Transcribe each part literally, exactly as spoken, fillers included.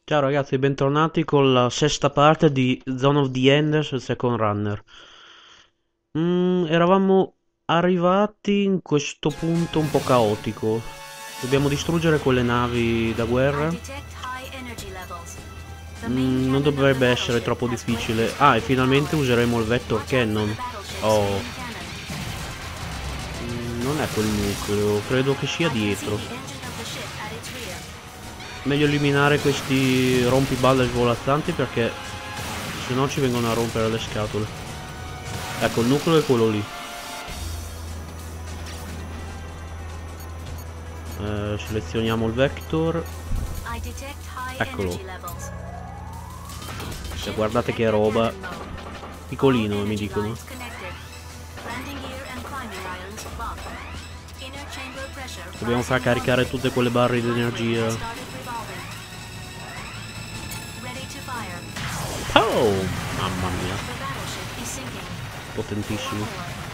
Ciao ragazzi, bentornati con la sesta parte di Zone of the Enders, il Second Runner. Mm, eravamo arrivati in questo punto un po' caotico. Dobbiamo distruggere quelle navi da guerra. Mm, non dovrebbe essere troppo difficile. Ah, e finalmente useremo il Vector Cannon. Oh, mm, non è quel nucleo, credo che sia dietro. Meglio eliminare questi rompiballe svolazzanti perché se no ci vengono a rompere le scatole. Ecco, il nucleo è quello lì. Eh, selezioniamo il vector. Eccolo. Cioè, guardate che roba. Piccolino, mi dicono. Dobbiamo far caricare tutte quelle barre di energia. Oh, mamma mia. Potentissimo.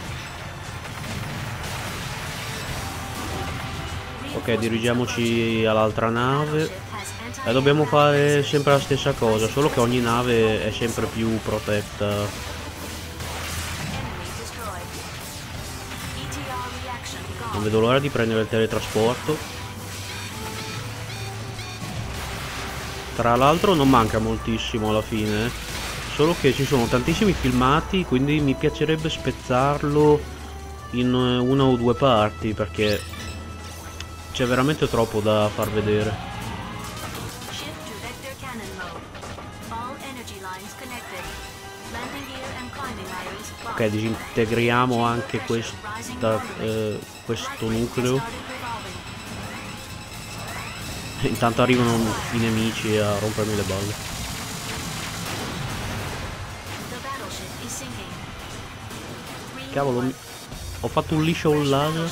Ok, dirigiamoci all'altra nave. E dobbiamo fare sempre la stessa cosa, solo che ogni nave è sempre più protetta. Non vedo l'ora di prendere il teletrasporto. Tra l'altro non manca moltissimo alla fine, solo che ci sono tantissimi filmati, quindi mi piacerebbe spezzarlo in una o due parti, perché c'è veramente troppo da far vedere. Ok, disintegriamo anche questa, eh, questo nucleo. Intanto arrivano i nemici a rompermi le balle. Cavolo, mi... ho fatto un liscio un laser.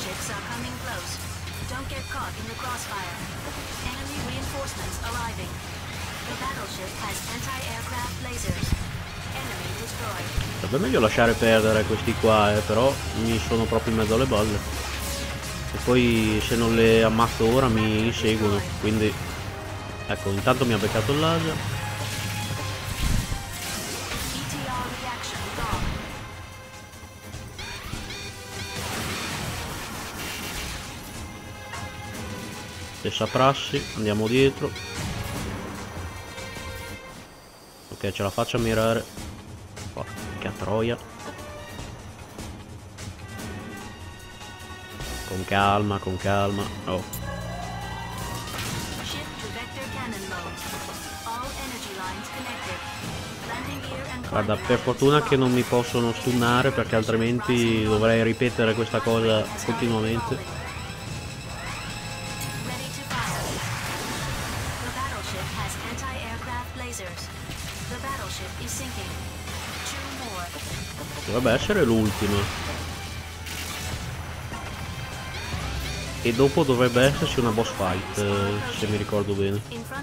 Sarebbe meglio lasciare perdere questi qua, eh, però mi sono proprio in mezzo alle balle. E poi se non le ammazzo ora mi inseguono, quindi... Ecco, intanto mi ha beccato il laser. Stessa prassi, andiamo dietro. Ok, ce la faccio a mirare. Porca troia. Con calma, con calma. Oh. Guarda, per fortuna che non mi possono stunnare, perché altrimenti dovrei ripetere questa cosa continuamente. Dovrebbe essere l'ultima. E dopo dovrebbe esserci una boss fight, eh, se mi ricordo bene.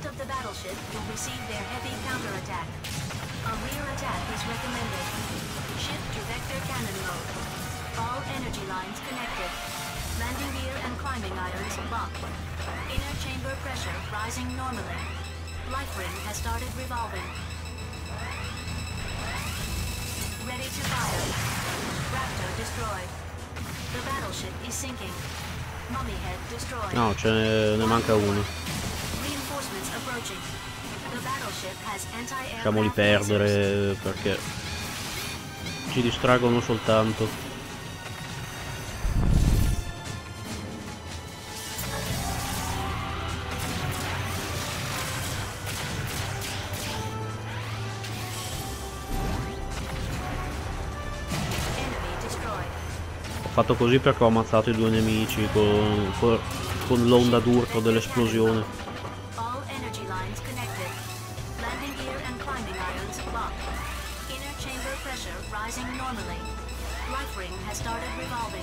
Ready to fire. Raptor destroyed. The battleship is sinking. Mummy head destroyed. No, ce ne, ne manca uno. Reinforcements approaching. The battleship has anti-aircraft Lasciamoli perdere perché ci distraggono soltanto. Ho fatto così perché ho ammazzato i due nemici con, con, con l'onda d'urto dell'esplosione. All energy lines connected. Landing gear and climbing irons locked. Inner chamber pressure rising normally. Life ring has started revolving.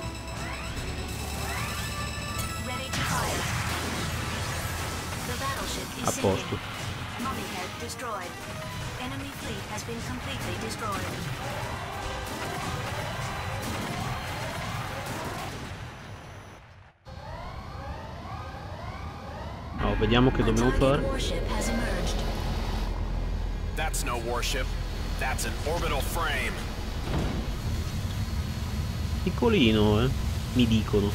Ready to fire. The battleship is A posto. sinking. Mummy head destroyed. Enemy fleet has been completely destroyed. No, vediamo che dobbiamo fare. Warship has emerged. That's no warship. That's an orbital frame. Piccolino, eh. Mi dicono.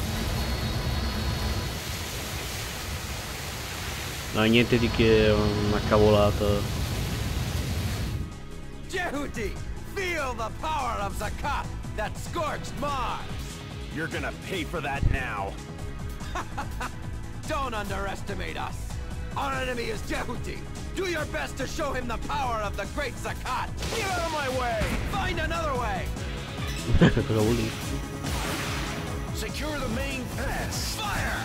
No, niente di che, una cavolata. Jehuti, feel the power of Zakat that scorched Mars. You're gonna pay for that now. Don't underestimate us. Our enemy is Jehuti. Do your best to show him the power of the great Zakat. Get out of my way! Find another way. Cosa vuol dire? Secure the main pass. Fire!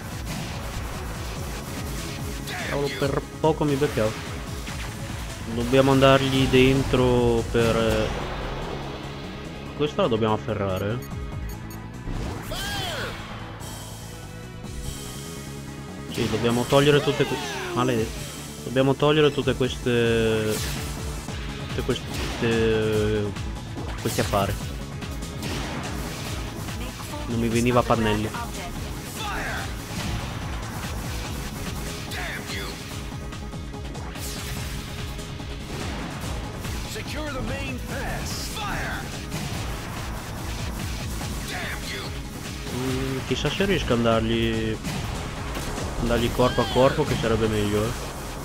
Cavolo, per poco mi beccavo. Dobbiamo andargli dentro per... eh, questa la dobbiamo afferrare, eh. Sì, dobbiamo togliere tutte queste... Maledetto. Dobbiamo togliere tutte queste... Tutte queste... Questi affari. Non mi veniva a pannelli. Secure the main pass. Fire! Damn you! Mm, chissà se riesco ad andargli... Andargli corpo a corpo, che sarebbe meglio, eh.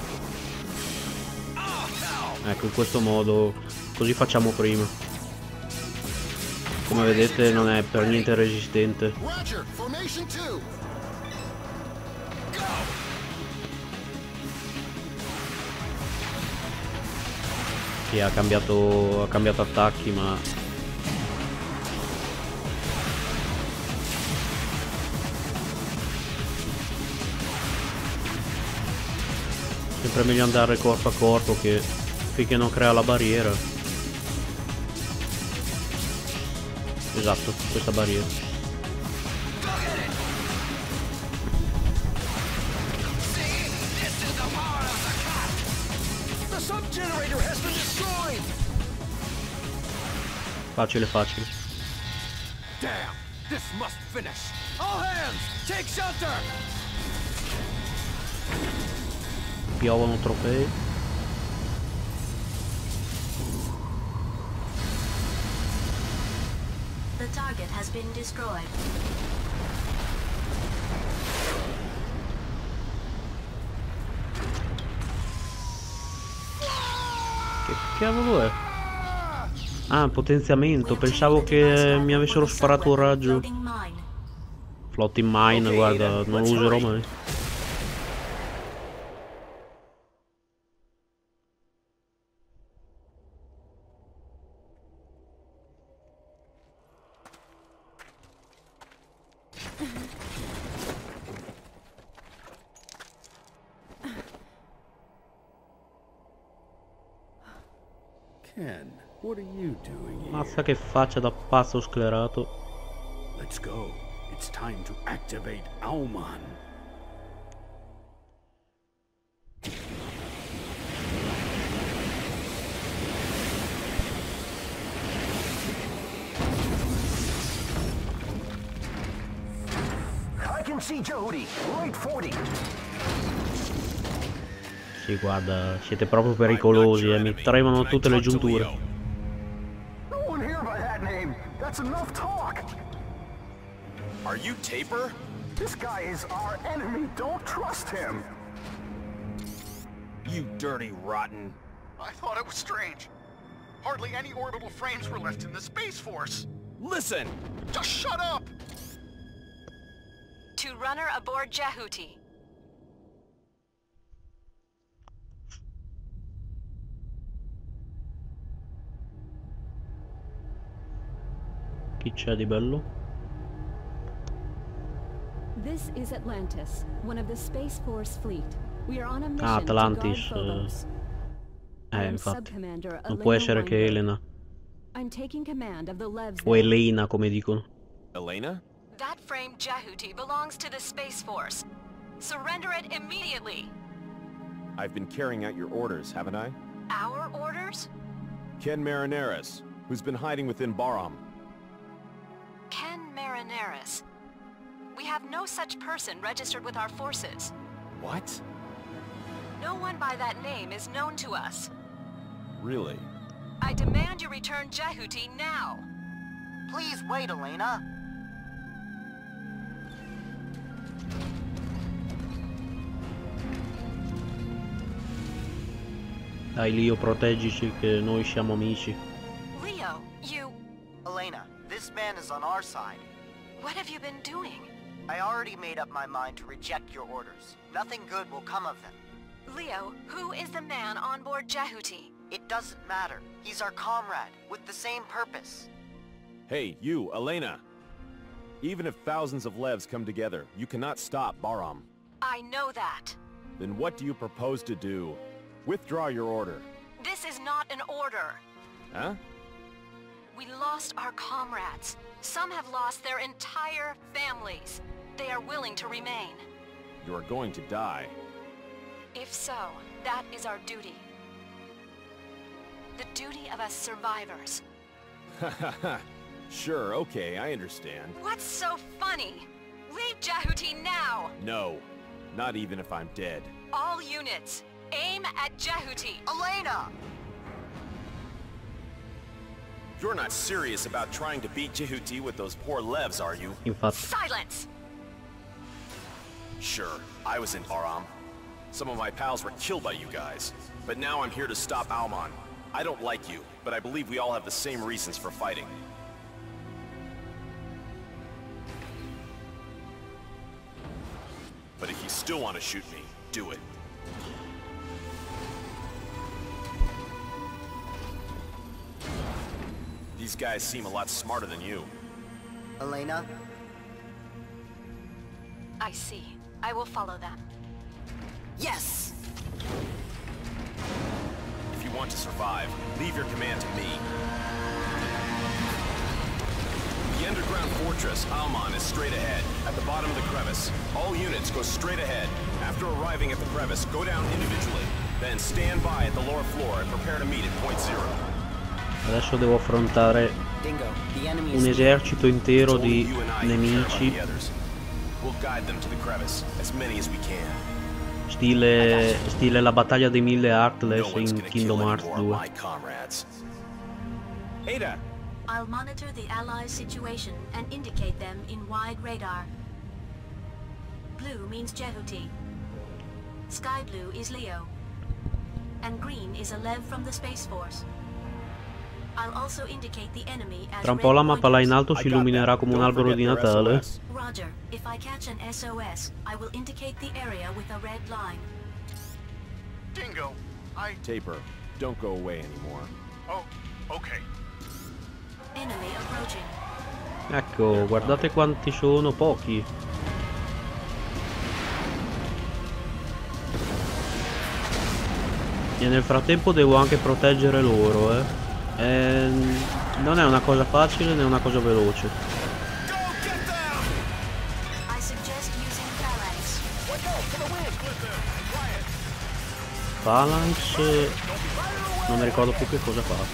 Ecco, in questo modo, così facciamo prima. Come vedete non è per niente resistente. Roger, formation two. Go! Sì, ha cambiato, ha cambiato attacchi, ma... Sempre meglio andare corpo a corpo che finché non crea la barriera. Esatto, questa barriera. Facile, facile. Damn, this must finish. All hands, take shelter. Piovono trofei. The target has been destroyed. Che cavolo è? Ah, potenziamento. Pensavo che mi avessero sparato un raggio. Floating mine, guarda, non lo userò mai. Ken, what are you doing here? Mazza che faccia da pazzo sclerato. Let's go. It's time to activate Auman. I can see Jody, right forty. Sì, guarda, siete proprio pericolosi, eh. Mi tremano tutte le giunture. No one here by that name. That's enough talk. Are you Taper? This guy is our enemy. Don't trust him. You dirty rotten. I thought it was strange. Hardly any orbital frames were left in the Space Force. Listen! Just shut up! To runner aboard Jehuti. Chi c'è di bello? This is Atlantis, one of the Space Force fleet. We are on a mission Ah, to guard Atlantis. Phobos. I Eh, am infatti. Subcommander Non può essere che Weinberg. Elena. I'm taking command of the Levs. O Elena, come dicono. Elena? That frame Jehuti belongs to the Space Force. Surrender it immediately. I've been carrying out your orders, haven't I? Our orders? Ken Marineris, who's been hiding within Baram. Ken Marineris. We have no such person registered with our forces. What? No one by that name is known to us. Really? I demand you return Jehuti now. Please wait, Elena. Dai Leo, proteggici che noi siamo amici. Leo, you... Elena, this man is on our side. What have you been doing? I already made up my mind to reject your orders. Nothing good will come of them. Leo, who is the man on board Jehuti? It doesn't matter. He's our comrade, with the same purpose. Hey, you, Elena! Even if thousands of Levs come together, you cannot stop Bahram. I know that. Then what do you propose to do? Withdraw your order. This is not an order. Huh? We lost our comrades. Some have lost their entire families. They are willing to remain. You are going to die. If so, that is our duty. The duty of us survivors. Sure, okay, I understand. What's so funny? Leave Jehuti now! No, not even if I'm dead. All units, aim at Jehuti! Elena! You're not serious about trying to beat Jehuti with those poor Levs, are you? Infatti. Silence! Sure, I was in Bahram. Some of my pals were killed by you guys. But now I'm here to stop Alman. I don't like you, but I believe we all have the same reasons for fighting. But if you still want to shoot me, do it. These guys seem a lot smarter than you. Elena? I see. I will follow them. Yes! If you want to survive, leave your command to me. The underground fortress, Alman, is straight ahead, at the bottom of the crevice. All units go straight ahead. After arriving at the crevice, go down individually. Then stand by at the lower floor and prepare to meet at point zero. Adesso devo affrontare un esercito intero di nemici. We'll guide them to the crevice, as many as we can. Stile, stile la battaglia dei mille Heartless in Kingdom Hearts due. Ada! I'll monitor the Allies' situation and indicate them in wide radar. Blue means Jehuti. Sky blue is Leo. And green is a Lev from the Space Force. I'll also indicate the enemy as Tra un po' la mappa là in alto si illuminerà come un albero di Natale. Roger. If I catch an S O S, I will indicate the area with a red line. Dingo, I... Taper, don't go away anymore. Oh, okay. Enemy approaching. Ecco, guardate quanti sono, pochi. E nel frattempo devo anche proteggere loro, eh. E non è una cosa facile né una cosa veloce. Phalanx non mi ricordo più che cosa fa.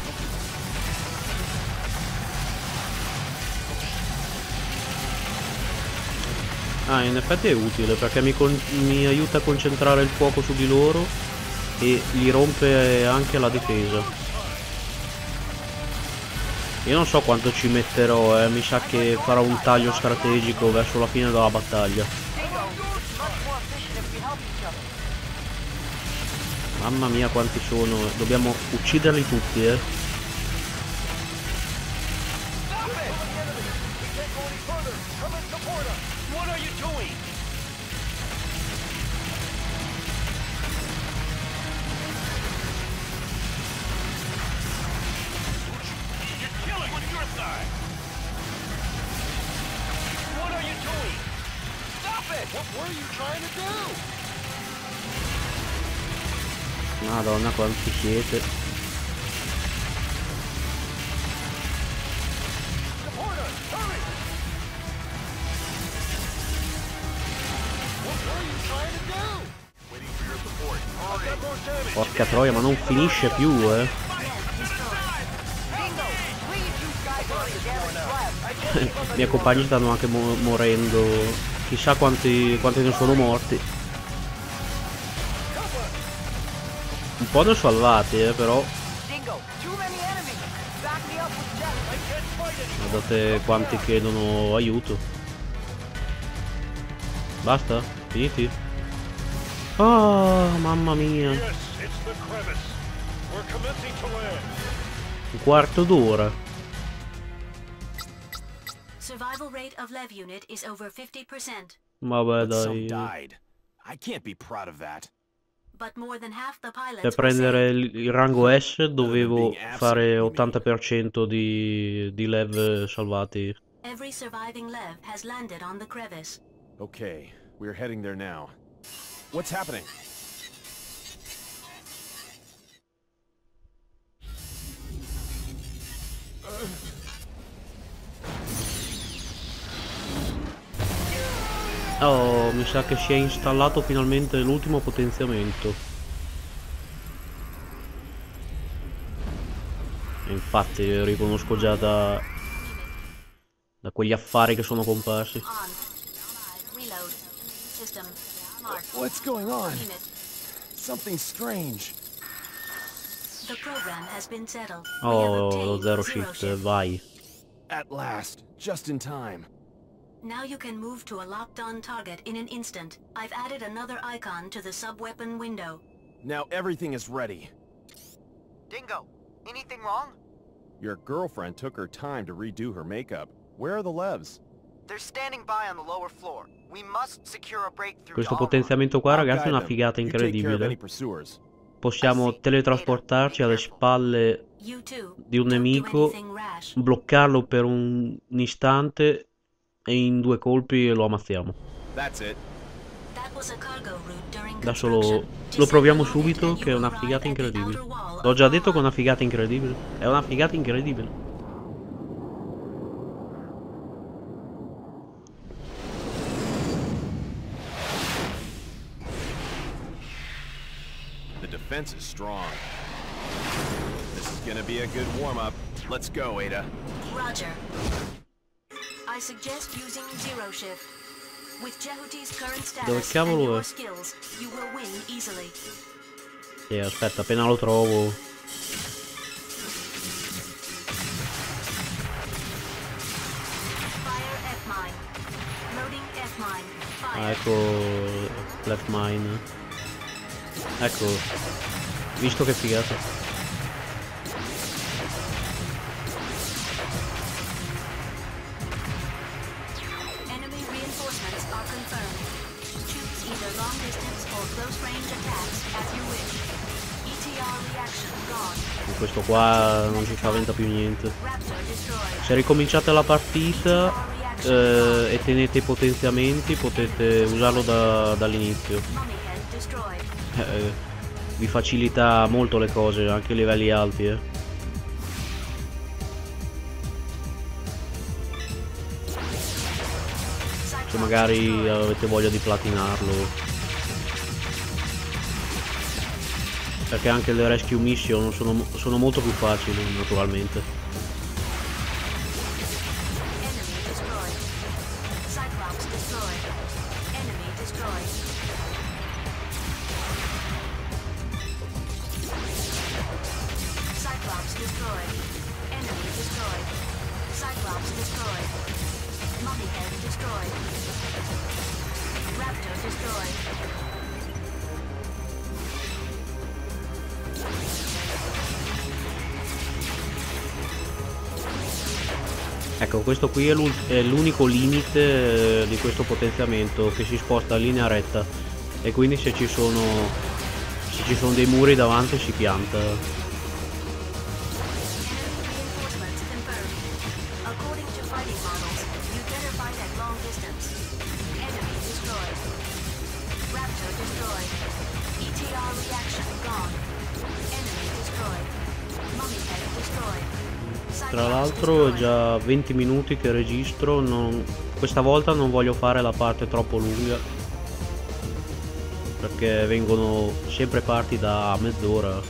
Ah, in effetti è utile perché mi, mi aiuta a concentrare il fuoco su di loro e gli rompe anche la difesa. Io non so quanto ci metterò, eh. Mi sa che farò un taglio strategico verso la fine della battaglia. Mamma mia quanti sono, dobbiamo ucciderli tutti, eh. Madonna quanti siete. Porca troia, ma non finisce più, eh. I miei compagni stanno anche mo morendo. Chissà quanti, quanti ne sono morti. Un po' ne ho salvati, eh, però. Guardate quanti chiedono aiuto. Basta? Finiti? Oh, mamma mia. Un quarto d'ora. Survival rate of Lev unit is over fifty percent. Vabbè, But some dai. died. I can't be proud of that. But more than half the pilots Per were prendere saved. il, il rango S dovevo fare ottanta per cento di, di lev salvati. Every surviving Lev has landed on the crevice. Okay, we're heading there now. What's happening? Oh, mi sa che si è installato finalmente l'ultimo potenziamento. E infatti riconosco già da, da quegli affari che sono comparsi. Reload. System. Mark. What's going on? Unit. Something strange. The program has been settled. Oh, lo zero shift, vai. At last, just in time. Now you can move to a locked-on target in an instant. I've added another icon to the sub-weapon window. Now everything is ready. Dingo, anything wrong? Your girlfriend took her time to redo her makeup. Where are the Levs? They're standing by on the lower floor. We must secure a breakthrough. Questo potenziamento qua, ragazzi, è una figata incredibile. Possiamo teletrasportarci alle spalle di un nemico, bloccarlo per un, un istante e in due colpi lo ammazziamo. Adesso lo, lo proviamo subito, che è una figata incredibile. L'ho già detto che è una figata incredibile. È una figata incredibile. The defense is strong. This is gonna be a good warm-up. Let's go, Ada. Roger. I suggest using zero shift. With Jehuti's current Dove status and cavolo your è? skills, you will win easily. Sì, aspetta, appena lo trovo. Fire F-mine. Loading F-mine. Ah, Fire. ecco left mine. Ecco, visto che figata. Enemy reinforcements are confirmed. Choose either long distance or close range attacks as you wish. E T R reaction gone. Questo qua non ci spaventa più niente. Raptor destroyed. Se ricominciate la partita eh, e tenete i potenziamenti, potete usarlo da, dall'inizio. Mummy head destroyed. Eh, vi facilita molto le cose, anche a livelli alti, eh. Se magari avete voglia di platinarlo. Perché anche le rescue mission sono, sono molto più facili, naturalmente. Enemy destroyed. Cyclops destroyed. Enemy destroyed. Cyclops destroyed. Enemy destroyed. Cyclops destroyed. Mummy head destroyed. Raptor destroyed. Ecco, questo qui è l'unico limite di questo potenziamento, che si sposta a linea retta, e quindi se ci sono se ci sono dei muri davanti si pianta. Tra l'altro è già venti minuti che registro, non... questa volta non voglio fare la parte troppo lunga, perché vengono sempre parti da mezz'ora.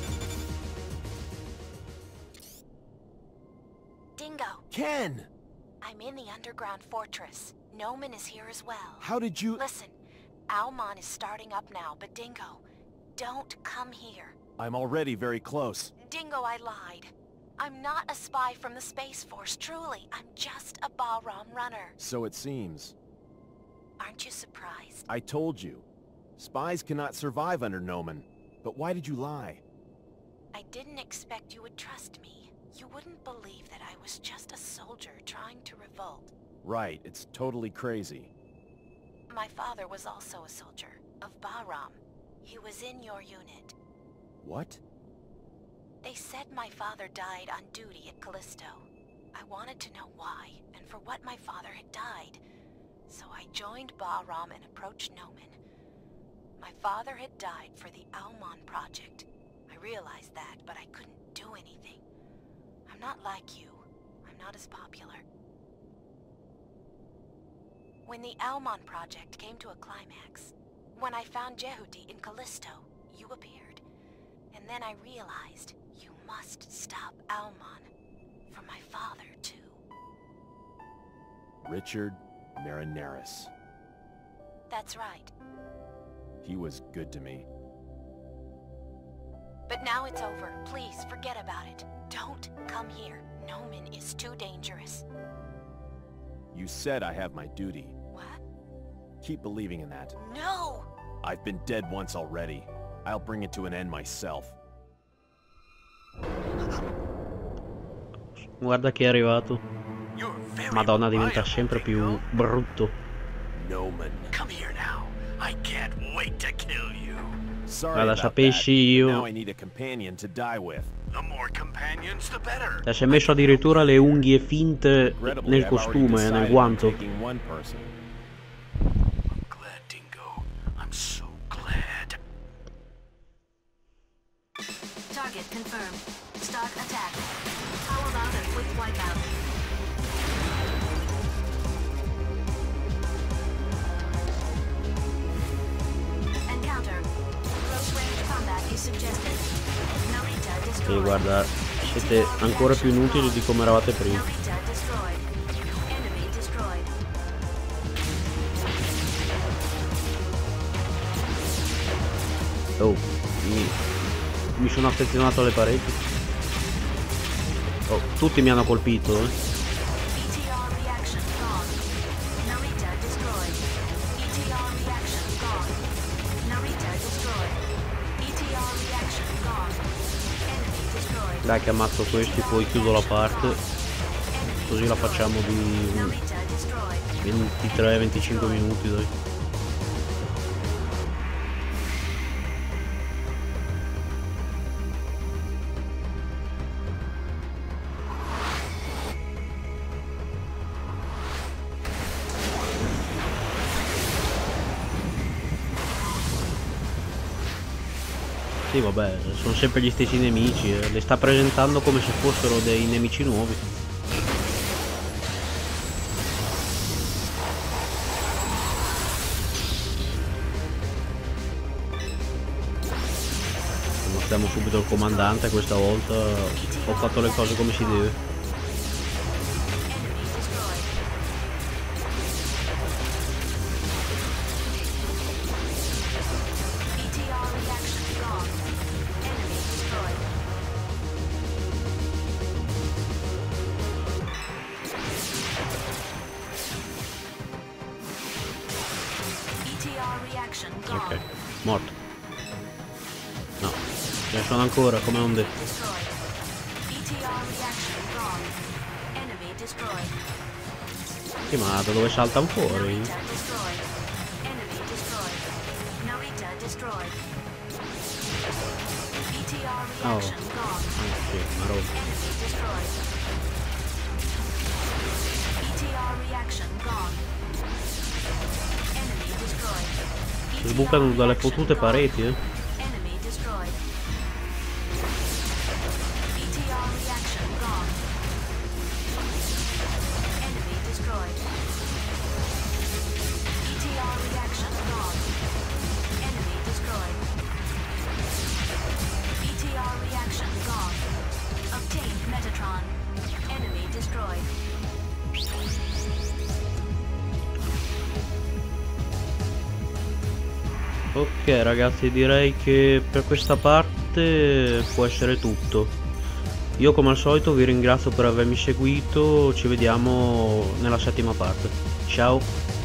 Dingo. Ken! I'm in the underground fortress. Noman is here as well. How did you... Listen, Almon is starting up now, but Dingo, don't come here. I'm already very close. Dingo, I lied. I'm not a spy from the Space Force, truly. I'm just a Bahram runner. So it seems. Aren't you surprised? I told you. Spies cannot survive under Nomen. But why did you lie? I didn't expect you would trust me. You wouldn't believe that I was just a soldier trying to revolt. Right, it's totally crazy. My father was also a soldier, of Bahram. He was in your unit. What? They said my father died on duty at Callisto. I wanted to know why, and for what my father had died. So I joined Bahram and approached Nomen. My father had died for the Alman project. I realized that, but I couldn't do anything. I'm not like you. I'm not as popular. When the Alman project came to a climax, when I found Jehuti in Callisto, you appeared. And then I realized you must stop Alman. For my father, too. Richard Marineris. That's right. He was good to me. But now it's over. Please, forget about it. Don't come here. Nomen is too dangerous. You said I have my duty. What? Keep believing in that. No! I've been dead once already. I'll bring it to an end myself. Guarda chi è arrivato. Madonna, diventa sempre più brutto. Nomen, come here now. I can't wait to kill you. Sorry Guarda, sapessi io. Now I need a companion to die with. The more companions, the better. Si è messo addirittura le unghie finte nel costume, eh, nel guanto. I'm glad, Dingo. I'm so glad. Target confirmed. Start attack. How about a quick wipeout? Encounter. Close range combat is suggested. Narita destroyed. E guarda, siete ancora più inutili di come eravate prima. Narita destroyed. Enemy destroyed. Oh, mi, mi sono affezionato alle pareti. Oh, tutti mi hanno colpito, eh. E T R reaction gone. Narita destroyed. E T R reaction gone. Narita destroyed. E T R reaction gone. Enemy destroyed. Dai che ammazzo questi, poi chiudo la parte. Così la facciamo di Narita destroyed. ventitré venticinque minuti, dai. Sì, vabbè, sono sempre gli stessi nemici, eh. Le sta presentando come se fossero dei nemici nuovi. Mostriamo subito il comandante, questa volta ho fatto le cose come si deve. Ok, morto. No, ce ne sono ancora, come non detto. Sì, ma da dove saltano fuori? Oh, oh sì, ma roba. Si sbucano dalle fottute pareti, eh. Ok ragazzi, direi che per questa parte può essere tutto. Io come al solito vi ringrazio per avermi seguito, ci vediamo nella settima parte. Ciao!